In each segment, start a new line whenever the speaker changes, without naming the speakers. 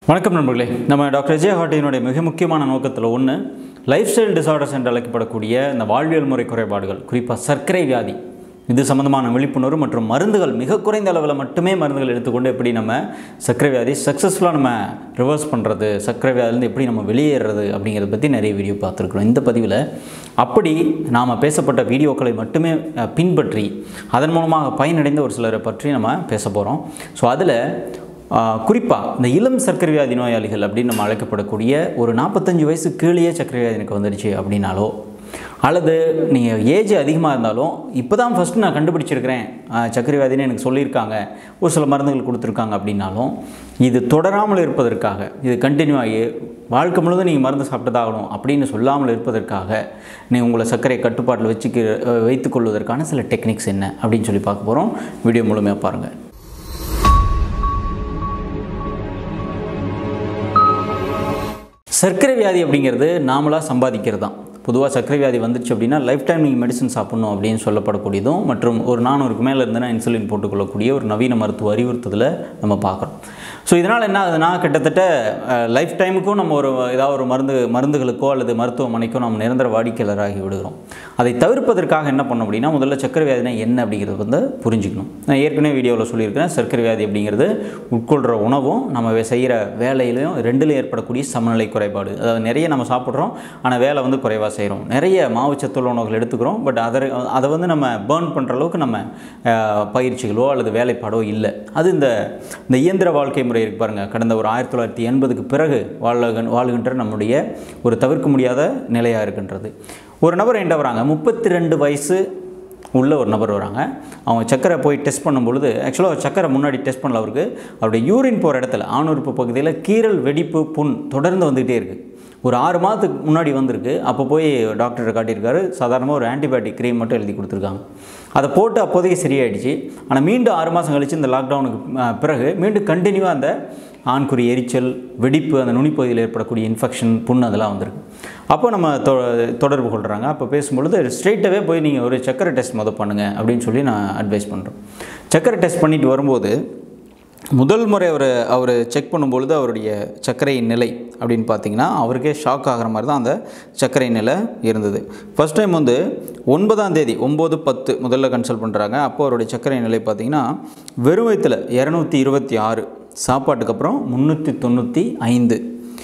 வணக்கம் நண்பர்களே, நம்ம DrSJ HotTvனுடைய மிக முக்கியமான நோக்கத்தில் ஒன்று லைஃப் ஸ்டைல் டிசார்டர்ஸ் என்று அழைக்கப்படக்கூடிய இந்த வாழ்வியல் முறை குறைபாடுகள், குறிப்பாக சர்க்கரை வியாதி, இது சம்பந்தமான விழிப்புணர்வு மற்றும் மருந்துகள் மிக குறைந்த அளவில் மட்டுமே மருந்துகள் எடுத்துக்கொண்டு எப்படி நம்ம சர்க்கரை வியாதி சக்ஸஸ்ஃபுல்லாக நம்ம ரிவர்ஸ் பண்ணுறது, சர்க்கரை வியாதிலேருந்து எப்படி நம்ம வெளியேறது அப்படிங்கிறத பற்றி நிறைய வீடியோ பார்த்துருக்குறோம். இந்த பதிவில் அப்படி நாம் பேசப்பட்ட வீடியோக்களை மட்டுமே பின்பற்றி அதன் மூலமாக பயனடைந்த ஒரு சிலரை பற்றி நம்ம பேச போகிறோம். ஸோ அதில் குறிப்பாக இந்த இளம் சர்க்கரை வியாதி நோயாளிகள் அப்படின்னு நம்ம அழைக்கப்படக்கூடிய ஒரு 45 வயசு கீழே சர்க்கரை வியாதி எனக்கு வந்துடுச்சு அப்படின்னாலோ, அல்லது நீங்கள் ஏஜ் அதிகமாக இருந்தாலும் இப்போ தான் ஃபஸ்ட்டு நான் கண்டுபிடிச்சிருக்கிறேன் சர்க்கரை வியாதின்னு எனக்கு சொல்லியிருக்காங்க, ஒரு சில மருந்துகள் கொடுத்துருக்காங்க அப்படின்னாலும், இது தொடராமல் இருப்பதற்காக, இது கண்டினியூ ஆகி வாழ்க்கை முழுவதும் நீங்கள் மருந்து சாப்பிட்டதாகணும் அப்படின்னு சொல்லாமல் இருப்பதற்காக நீங்கள் உங்களை சர்க்கரை கட்டுப்பாட்டில் வைத்துக்கொள்வதற்கான சில டெக்னிக்ஸ் என்ன அப்படின்னு சொல்லி பார்க்க போகிறோம். வீடியோ முழுமையாக பாருங்கள். சர்க்கரை வியாதி அப்படிங்கிறது நாமளாக சம்பாதிக்கிறது தான். பொதுவாக சர்க்கரை வியாதி வந்துச்சு அப்படின்னா லைஃப் டைம் நீங்கள் மெடிசன் சாப்பிட்ணும் அப்படின்னு சொல்லப்படக்கூடியதும், மற்றும் ஒரு 400க்கு மேலே இருந்ததுன்னா இன்சுலின் போட்டுக்கொள்ளக்கூடிய ஒரு நவீன மருத்துவ அறிவுறுத்துதலை நம்ம பார்க்குறோம். ஸோ இதனால் என்ன ஆகுதுன்னா, கிட்டத்தட்ட லைஃப் டைமுக்கும் நம்ம ஏதாவது ஒரு மருந்துகளுக்கோ அல்லது மருத்துவமனைக்கோ நம்ம நிரந்தர வாடிக்கையாளராகி விடுகிறோம். அதை தவிர்ப்பதற்காக என்ன பண்ணோம் அப்படின்னா, முதல்ல சர்க்கரை வியாதினா என்ன அப்படிங்கிறது வந்து புரிஞ்சுக்கணும். நான் ஏற்கனவே வீடியோவில் சொல்லியிருக்கிறேன், சர்க்கரை வியாதி அப்படிங்கிறது உட்கொள்கிற உணவும் நம்ம செய்கிற வேலையிலையும் ரெண்டுலையும் ஏற்படக்கூடிய சமநிலை குறைபாடு. அதாவது நிறைய நம்ம சாப்பிட்றோம், ஆனால் வேலை வந்து குறைவாக செய்கிறோம். நிறைய மாவுச்சத்துள்ள உணவுகள் எடுத்துக்கிறோம், பட் அதை வந்து நம்ம பேர்ன் பண்ணுற அளவுக்கு நம்ம பயிற்சிகளோ அல்லது வேலைப்பாடோ இல்லை. அது இந்த இயந்திர வாழ்க்கை முறை இருக்கு பாருங்கள். கடந்த ஒரு 1980க்கு பிறகு வாழ்கின்ற நம்முடைய ஒரு தவிர்க்க முடியாத நிலையாக இருக்கின்றது. ஒரு நபர் என்கிட்ட வராங்க, 32 வயசு உள்ள ஒரு நபர் வராங்க. அவங்க சக்கரை போய் டெஸ்ட் பண்ணும்பொழுது, ஆக்சுவலாக சக்கரை முன்னாடி டெஸ்ட் பண்ணல, அவருடைய யூரின் போகிற இடத்துல ஆணுறுப்பு பகுதியில் கீரல், வெடிப்பு, புண் தொடர்ந்து வந்துகிட்டே இருக்குது. ஒரு 6 மாதத்துக்கு முன்னாடி வந்திருக்கு. அப்போ போய் டாக்டரை காட்டியிருக்காரு. சாதாரணமாக ஒரு ஆன்டிபயோட்டிக் க்ரீம் மட்டும் எழுதி கொடுத்துருக்காங்க. அதை போட்டு அப்போதைக்கு சரியாயிடுச்சு. ஆனால் மீண்டும் 6 மாதம் கழித்து இந்த லாக்டவுனுக்கு பிறகு மீண்டும் கண்டினியூவாக அந்த ஆண்குறி எரிச்சல், வெடிப்பு, அந்த நுனிப்பகுதியில் ஏற்படக்கூடிய இன்ஃபெக்ஷன், புண் அதெல்லாம் வந்திருக்கு. அப்போ நம்ம தொடர்பு கொள்கிறாங்க. அப்போ பேசும்பொழுது ஸ்ட்ரெயிட்டாகவே போய் நீங்கள் ஒரு சக்கரை டெஸ்ட் பண்ணுங்கள் அப்படின்னு சொல்லி நான் அட்வைஸ் பண்ணுறோம். சக்கரை டெஸ்ட் பண்ணிட்டு வரும்போது முதல் முறை அவர் செக் பண்ணும்பொழுது அவருடைய சர்க்கரை நிலை அப்படின்னு பார்த்தீங்கன்னா அவருக்கே ஷாக் ஆகிற மாதிரி தான் அந்த சர்க்கரை நிலை இருந்தது. ஃபஸ்ட் டைம் வந்து 9ஆம் தேதி 9/10 முதல்ல கன்சல்ட் பண்ணுறாங்க. அப்போ அவருடைய சர்க்கரை நிலை பார்த்திங்கன்னா வெறும் வயிற்றில் 226, சாப்பாட்டுக்கு அப்புறம் 395.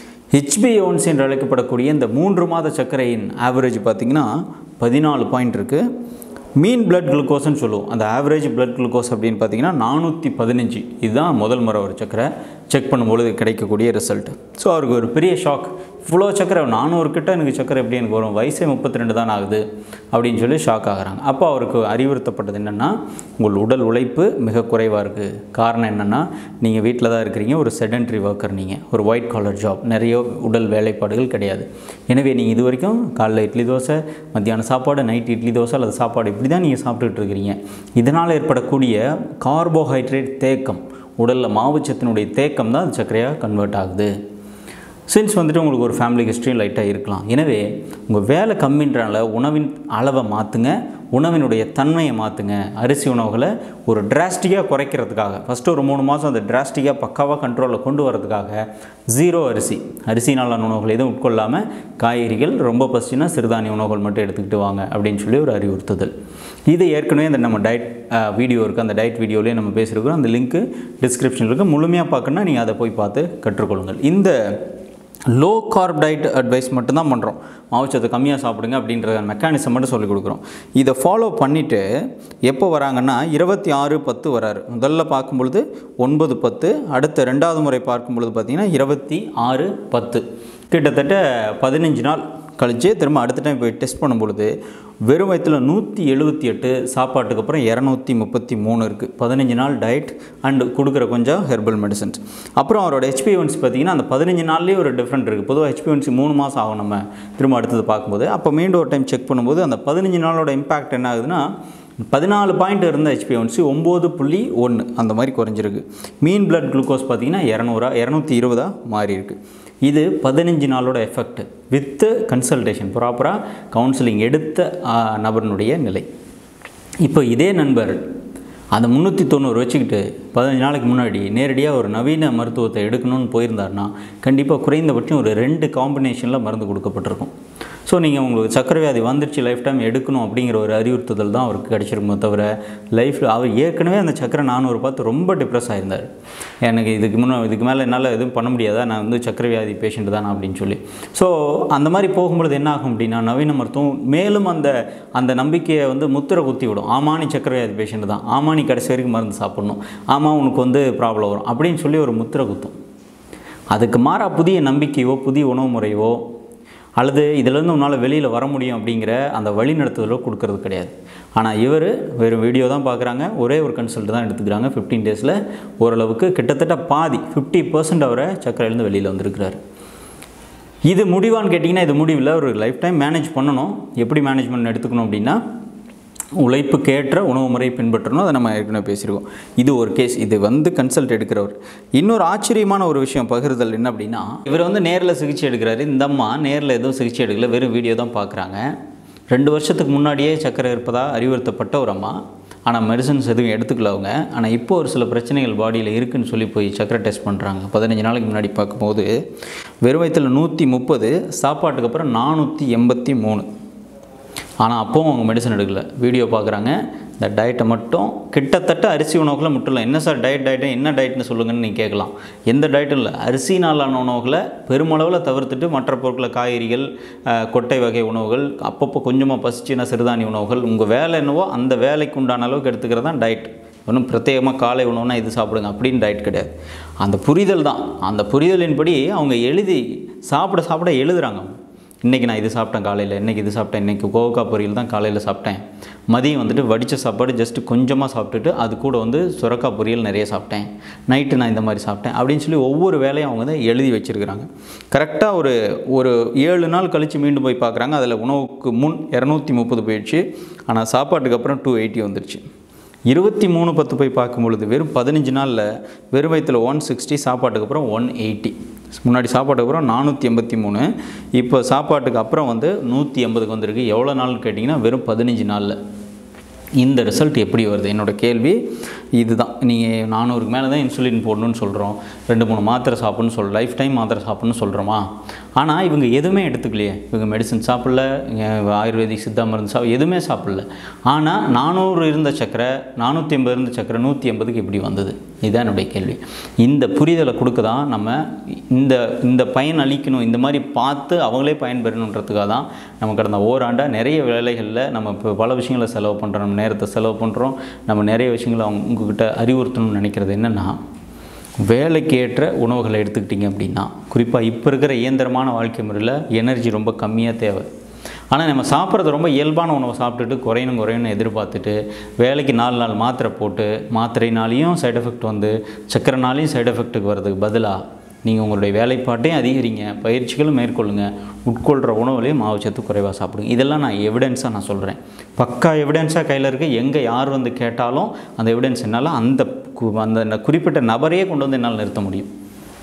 HbA1c என்று அழைக்கப்படக்கூடிய இந்த 3 மாத சர்க்கரையின் ஆவரேஜ் பார்த்திங்கன்னா 14 பாயிண்ட் இருக்குது. மீன் பிளட் குளுக்கோஸ்ன்னு சொல்லுவோம். அந்த ஆவரேஜ் பிளட் குளுக்கோஸ் அப்படின்னு பார்த்தீங்கன்னா 415. இதுதான் முதல் முறை ஒரு சக்கரை செக் பண்ணும்பொழுது கிடைக்கக்கூடிய ரிசல்ட். ஸோ அவருக்கு ஒரு பெரிய ஷாக். இவ்வளோ சக்கரை 400 கிட்ட எனக்கு சக்கரை எப்படி எனக்கு வரும், வயசே 32 தான் ஆகுது அப்படின்னு சொல்லி ஷாக் ஆகிறாங்க. அப்போ அவருக்கு அறிவுறுத்தப்பட்டது என்னென்னா, உங்கள் உடல் உழைப்பு மிக குறைவாக இருக்குது. காரணம் என்னென்னா, நீங்கள் வீட்டில் தான் இருக்கிறீங்க, ஒரு செடன்ட்ரி ஒர்க்கர், நீங்கள் ஒரு ஒயிட் காலர் ஜாப், நிறைய உடல் வேலைப்பாடுகள் கிடையாது. எனவே நீங்கள் இது வரைக்கும் காலைல இட்லி தோசை, மத்தியானம் சாப்பாடு, நைட் இட்லி தோசை அல்லது சாப்பாடு இப்படி தான் நீங்கள் சாப்பிட்டுட்டு இருக்கிறீங்க. இதனால் ஏற்படக்கூடிய கார்போஹைட்ரேட் தேக்கம், உடலில் மாவுச்சத்தினுடைய தேக்கம் தான் சர்க்கரையாக கன்வெர்ட் ஆகுது. சின்ஸ் வந்துட்டு உங்களுக்கு ஒரு ஃபேமிலி ஹிஸ்ட்ரியும் லைட்டாக இருக்கலாம். எனவே உங்கள் வேலை கம்மின்றனால உணவின் அளவை மாற்றுங்க, உணவினுடைய தன்மையை மாற்றுங்க. அரிசி உணவுகளை ஒரு டிராஸ்டிக்காக குறைக்கிறதுக்காக ஃபஸ்ட்டு ஒரு 3 மாதம் அந்த டிராஸ்டிக்காக பக்காவாக கண்ட்ரோலில் கொண்டு வரதுக்காக 0 அரிசினாலான உணவுகள் எதுவும் உட்கொள்ளாமல் காய்கறிகள், ரொம்ப பசிச்சுன்னா சிறுதானிய உணவுகள் மட்டும் எடுத்துக்கிட்டு வாங்க அப்படின்னு சொல்லி ஒரு அறிவுறுத்துதல். இது ஏற்கனவே இந்த நம்ம டயட் வீடியோ இருக்குது, அந்த டயட் வீடியோலேயே நம்ம பேசியிருக்கிறோம். அந்த லிங்க்கு டிஸ்கிரிப்ஷனில் இருக்குது. முழுமையாக பார்க்கணுன்னா நீங்கள் அதை போய் பார்த்து கற்றுக்கொள்ளுங்கள். இந்த லோ கார்ப் டயட் அட்வைஸ் மட்டும்தான் பண்ணுறோம். மாவுச்சத்தை கம்மியாக சாப்பிடுங்க அப்படின்ற மெக்கானிசம் மட்டும் சொல்லிக் கொடுக்குறோம். இதை ஃபாலோ பண்ணிவிட்டு எப்போ வராங்கன்னா 26/10 வராரு. முதல்ல பார்க்கும்பொழுது 9/10, அடுத்த 2வது முறை பார்க்கும்பொழுது பார்த்திங்கன்னா 26/10. கிட்டத்தட்ட 15 நாள் கழித்து திரும்ப அடுத்த டைம் போய் டெஸ்ட் பண்ணும்பொழுது வெறும் வயிற்றில் 178, சாப்பாட்டுக்கு அப்புறம் 233 இருக்குது. 15 நாள் டயட் அண்டு கொடுக்குற கொஞ்சம் ஹெர்பல் மெடிசன்ஸ். அப்புறம் அவரோட HbA1c பார்த்திங்கன்னா அந்த 15 நாள்லேயே ஒரு டிஃப்ரெண்ட் இருக்குது. பொதுவாக HbA1c 3 மாதம் ஆகும் நம்ம திரும்ப அடுத்தது பார்க்கும்போது. அப்போ மீண்டும் ஒரு டைம் செக் பண்ணும்போது அந்த 15 நாளோட இம்பேக்ட் என்ன ஆகுதுன்னா, 14 பாயிண்ட் இருந்த HbA1c 9.1 அந்த மாதிரி குறைஞ்சிருக்கு. மீன் பிளட் குளுக்கோஸ் பார்த்திங்கன்னா 220 மாறி இருக்குது. இது 15 நாளோட எஃபெக்ட் வித் கன்சல்டேஷன், ப்ராப்பராக கவுன்சிலிங் எடுத்த நபரினுடைய நிலை. இப்போ இதே நண்பர் அந்த 390 வச்சுக்கிட்டு 15 நாளைக்கு முன்னாடி நேரடியாக ஒரு நவீன மருத்துவத்தை எடுக்கணும்னு போயிருந்தாருன்னா கண்டிப்பாக குறைந்தபட்சம் ஒரு 2 காம்பினேஷனில் மருந்து கொடுக்கப்பட்டிருக்கும். ஸோ நீங்கள் உங்களுக்கு சர்க்கரை வியாதி வந்துருச்சு லைஃப் டைம் எடுக்கணும் அப்படிங்கிற ஒரு அறிவுறுத்துதல் தான் அவருக்கு கிடச்சிருக்குமோ தவிர லைஃப்பில் அவர் ஏற்கனவே அந்த சர்க்கரை 400 பார்த்து ரொம்ப டிப்ரெஸ் ஆகியிருந்தார். எனக்கு இதுக்கு மேலே என்னால் எதுவும் பண்ண முடியாதா, நான் வந்து சர்க்கரை வியாதி பேஷண்ட் தானே அப்படின்னு சொல்லி. ஸோ அந்த மாதிரி போகும்பொழுது என்ன ஆகும் அப்படின்னா நவீன மருத்துவம் மேலும் அந்த நம்பிக்கையை வந்து முத்திரை குத்தி விடும். ஆமாம் நீ சர்க்கரை வியாதி பேஷண்ட் தான், ஆமாம் நீ கடைசி வரைக்கும் மருந்து சாப்பிட்ணும், ஆமாம் உனக்கு வந்து ப்ராப்ளம் வரும் அப்படின்னு சொல்லி ஒரு முத்திரை குத்தும். அதுக்கு மாறாக புதிய நம்பிக்கையோ புதிய உணவு முறையோ அல்லது இதிலேருந்து உன்னால் வெளியில் வர முடியும் அப்படிங்கிற அந்த வழிநடத்துதலோ கொடுக்கறது கிடையாது. ஆனால் இவர் வெறும் வீடியோ தான் பார்க்குறாங்க, ஒரே ஒரு கன்சல்ட் தான் எடுத்துக்கிறாங்க. 15 டேஸில் ஓரளவுக்கு கிட்டத்தட்ட பாதி 50% அவரை சர்க்கரையிலேருந்து வெளியில் வந்திருக்கிறார். இது முடிவான்னு கேட்டிங்கன்னா இது முடிவில் ஒரு லைஃப் டைம் மேனேஜ் பண்ணணும். எப்படி மேனேஜ்மெண்ட் எடுத்துக்கணும் அப்படின்னா உழைப்புக்கேற்ற உணவு முறையை பின்பற்றணும். அதை நம்ம ஏற்கனவே பேசியிருக்கோம். இது ஒரு கேஸ். இது வந்து கன்சல்ட் எடுக்கிறவர். இன்னொரு ஆச்சரியமான ஒரு விஷயம் பகிர்தல் என்ன அப்படின்னா இவர் வந்து நேரில் சிகிச்சை எடுக்கிறாரு. இந்த அம்மா நேரில் எதுவும் சிகிச்சை எடுக்கல, வெறும் வீடியோ தான் பார்க்குறாங்க. 2 வருஷத்துக்கு முன்னாடியே சர்க்கரை இருப்பதாக அறிவுறுத்தப்பட்ட ஒரு அம்மா. ஆனால் மெடிசன்ஸ் எதுவும் எடுத்துக்கல அவங்க. ஆனால் இப்போ ஒரு சில பிரச்சனைகள் பாடியில் இருக்குதுன்னு சொல்லி போய் சர்க்கரை டெஸ்ட் பண்ணுறாங்க. 15 நாளைக்கு முன்னாடி பார்க்கும்போது வெறும் வயிற்றில் 130, சாப்பாட்டுக்கு அப்புறம் 483. ஆனால் அப்போவும் அவங்க மெடிசன் எடுக்கல. வீடியோ பார்க்குறாங்க. இந்த டயட்டை மட்டும் கிட்டத்தட்ட அரிசி உணவுகளை முட்டலாம். என்ன சார் டயட்டு என்ன டயட்னு சொல்லுங்கன்னு நீங்கள் கேட்கலாம். எந்த டயட்டும் இல்லை. அரிசினாலான உணவுகளை பெருமளவில் தவிர்த்துட்டு மற்ற பொருட்களை காய்கறிகள், கொட்டை வகை உணவுகள், அப்பப்போ கொஞ்சமாக பசிச்சுன்னா சிறுதானிய உணவுகள், உங்கள் வேலை என்னவோ அந்த வேலைக்கு உண்டான அளவுக்கு எடுத்துக்கிறது தான் டயட். ஒன்றும் பிரத்யேகமாக காலை உணவுனா இது சாப்பிடுங்க அப்படின்னு டயட் கிடையாது. அந்த புரிதல் தான். அந்த புரிதலின்படி அவங்க எழுதி சாப்பிட எழுதுகிறாங்க. இன்றைக்கி நான் இது சாப்பிட்டேன் காலையில், இன்றைக்கி இது சாப்பிட்டேன், இன்றைக்கி கோவக்காய் பொரியல் தான் காலையில் சாப்பிட்டேன், மதியம் வந்துட்டு வடித்த சாப்பாடு ஜஸ்ட்டு கொஞ்சமாக சாப்பிட்டுட்டு அது கூட வந்து சுரக்காய் பொரியல் நிறைய சாப்பிட்டேன், நைட்டு நான் இந்த மாதிரி சாப்பிட்டேன் அப்படின்னு சொல்லி ஒவ்வொரு வேலையும் அவங்க வந்து எழுதி வச்சுருக்கிறாங்க. கரெக்டாக ஒரு 7 நாள் கழித்து மீண்டும் போய் பார்க்குறாங்க. அதில் உணவுக்கு முன் 230 போயிடுச்சு. ஆனால் சாப்பாட்டுக்கு அப்புறம் 280 வந்துடுச்சு. 23/10 போய் பார்க்கும்பொழுது வெறும் 15 நாளில் வெறும் வயிற்றில் 160, சாப்பாட்டுக்கு அப்புறம் 180. முன்னாடி சாப்பாட்டுக்கு அப்புறம் 483, இப்போ சாப்பாட்டுக்கு அப்புறம் வந்து 180க்கு வந்திருக்கு. எவ்வளோ நாள்னு கேட்டிங்கன்னா வெறும் 15 நாளில். இந்த ரிசல்ட் எப்படி வருது? என்னோடய கேள்வி இதுதான். நீங்கள் 400க்கு மேலே தான் இன்சுலின் போடணும்னு சொல்கிறோம், 2-3 மாத்திரை சாப்பிட்ணுன்னு சொல்கிறோம், லைஃப் டைம் மாத்திரை சாப்பிட்ணுன்னு சொல்கிறோமா? ஆனால் இவங்க எதுவுமே எடுத்துக்கலையே. இவங்க மெடிசன் சாப்பிடல, ஆயுர்வேதிக் சித்தா மருந்து எதுவுமே சாப்பிடல. ஆனால் 400 இருந்த சக்கரை, 480 இருந்த சக்கரை 180க்கு எப்படி வந்தது? இதுதான் என்னுடைய கேள்வி. இந்த புரிதலை கொடுக்க தான் நம்ம இந்த பயன் அளிக்கணும், இந்த மாதிரி பார்த்து அவங்களே பயன்பெறணுன்றதுக்காக தான் நம்ம கடந்த ஓராண்டாக நிறைய வேலைகளில் நம்ம இப்போ பல விஷயங்களை செலவு பண்ணுறோம், நம்ம நேரத்தை செலவு பண்ணுறோம், நம்ம நிறைய விஷயங்களை உங்ககிட்ட அறிவுறுத்தணும்னு நினைக்கிறது என்னென்னா, வேலைக்கு ஏற்ற உணவுகளை எடுத்துக்கிட்டிங்க அப்படின்னா, குறிப்பாக இப்போ இருக்கிற இயந்திரமான வாழ்க்கை முறையில் எனர்ஜி ரொம்ப கம்மியாக தேவை. ஆனால் நம்ம சாப்பிட்றது ரொம்ப இயல்பான உணவை சாப்பிட்டுட்டு குறையணும்னு எதிர்பார்த்துட்டு வேலைக்கு 4 நாள் மாத்திரை போட்டு மாத்திரைனாலையும் சைடு எஃபெக்ட் வந்து சக்கரைனாலையும் சைடு எஃபெக்ட்டுக்கு வர்றதுக்கு பதிலாக நீங்கள் உங்களுடைய வேலைப்பாட்டையும் அதிகரிங்க, பயிற்சிகளும் மேற்கொள்ளுங்கள், உட்கொள்கிற உணவுலையும் மாவுச்சத்து குறைவாக சாப்பிடுங்க. இதெல்லாம் நான் எவிடன்ஸாக நான் சொல்கிறேன். பக்கா எவிடன்ஸாக கையில் இருக்குது. எங்கே யார் வந்து கேட்டாலும் அந்த எவிடன்ஸ் என்னால் அந்த குறிப்பிட்ட நபரையே கொண்டு வந்து என்னால் நிறுத்த முடியும்.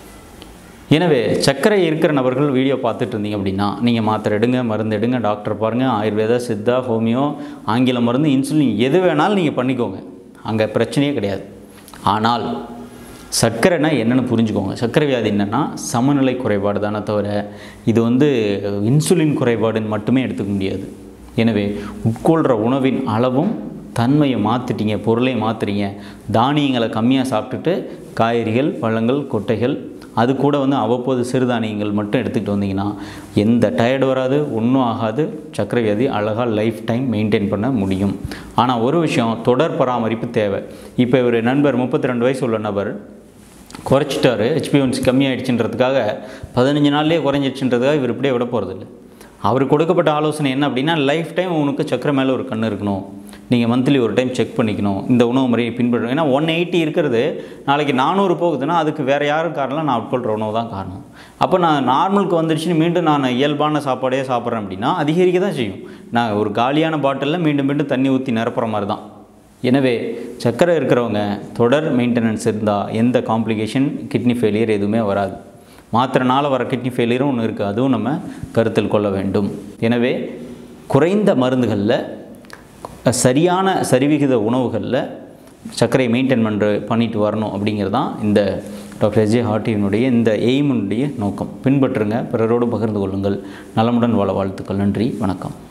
எனவே சர்க்கரை இருக்கிற நபர்கள் வீடியோ பார்த்துட்டு இருந்தீங்க அப்படின்னா நீங்கள் மாத்திரை எடுங்க, மருந்து எடுங்க, டாக்டர் பாருங்கள், ஆயுர்வேதா, சித்தா, ஹோமியோ, ஆங்கில மருந்து, இன்சுலின் எது வேணாலும் நீங்கள் பண்ணிக்கோங்க. அங்கே பிரச்சனையே கிடையாது. ஆனால் சர்க்கரைனா என்னென்னு புரிஞ்சுக்கோங்க. சர்க்கரை வியாதி என்னென்னா சமநிலை குறைபாடு தானே தவிர இது வந்து இன்சுலின் குறைபாடுன்னு மட்டுமே எடுத்துக்க முடியாது. எனவே உட்கொள்கிற உணவின் அளவும் தன்மையை மாற்றிட்டீங்க, பொருளை மாற்றுறீங்க, தானியங்களை கம்மியாக சாப்பிட்டுட்டு காய்கறிகள், பழங்கள், கொட்டைகள், அது கூட வந்து அவ்வப்போது சிறுதானியங்கள் மட்டும் எடுத்துக்கிட்டு வந்தீங்கன்னா எந்த டயர்டு வராது, ஒன்றும் ஆகாது. சர்க்கரை வியாதி அழகாக லைஃப் டைம் மெயின்டைன் பண்ண முடியும். ஆனால் ஒரு விஷயம், தொடர் பராமரிப்பு தேவை. இப்போ ஒரு நண்பர் 32 வயசு உள்ள நபர் குறைச்சிட்டாரு, HbA1c கம்மியாகிடுச்சுன்றதுக்காக 15 நாள்லேயே குறைஞ்சிடுச்சுன்றதுக்காக இவர் இப்படியே விட போகிறதில்ல. அவருக்கு கொடுக்கப்பட்ட ஆலோசனை என்ன அப்படின்னா, லைஃப் டைம் உனக்கு சர்க்கரை மேலே ஒரு கண் இருக்கணும், நீங்கள் மந்த்லி ஒரு டைம் செக் பண்ணிக்கணும், இந்த உணவு முறையை பின்பற்றணும். ஏன்னா 180 இருக்கிறது நாளைக்கு 400 போகுதுன்னா அதுக்கு வேறு யாரும் காரணம், நான் உட்கொள்கிற உணவு தான் காரணம். அப்போ நான் நார்மலுக்கு வந்துடுச்சுன்னு மீண்டும் நான் இயல்பான சாப்பாடையே சாப்பிட்றேன் அப்படின்னா அதிகரிக்க தான் செய்யும். நான் ஒரு காலியான பாட்டிலில் மீண்டும் மீண்டும் தண்ணி ஊற்றி நிரப்புற மாதிரி தான். எனவே சர்க்கரை இருக்கிறவங்க தொடர் மெயின்டெனன்ஸ் இருந்தால் எந்த காம்ப்ளிகேஷன், கிட்னி ஃபெயிலியர் எதுவுமே வராது. மாத்திரைனால வர கிட்னி ஃபெயிலியரும் ஒன்று இருக்குது, அதுவும் நம்ம கருத்தில் கொள்ள வேண்டும். எனவே குறைந்த மருந்துகளில் சரியான சரிவிகித உணவுகளில் சர்க்கரையை மெயின்டைன் பண்ணிட்டு வரணும் அப்படிங்கிறது தான் இந்த டாக்டர் HotTvனுடைய இந்த எய்முடைய நோக்கம். பின்பற்றுங்க, பிறரோடு பகிர்ந்து கொள்ளுங்கள். நலமுடன் வாழ வாழ்த்துக்கள். நன்றி, வணக்கம்.